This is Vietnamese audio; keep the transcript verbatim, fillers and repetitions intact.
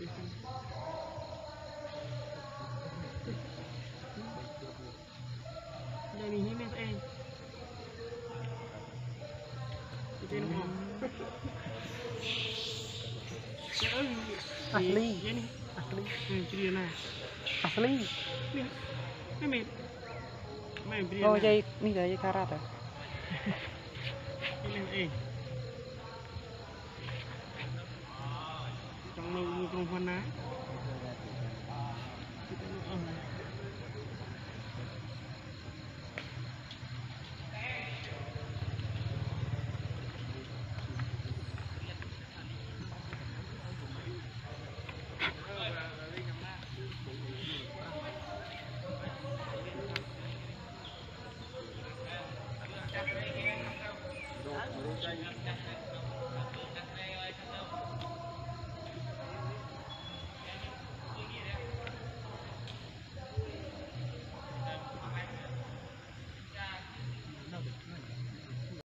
đây mình mấy em trên nó asli ini asli hmm video này asli mấy mệt mấy video oh này dây ní là dây karat à ini eh trong mưa trong phân á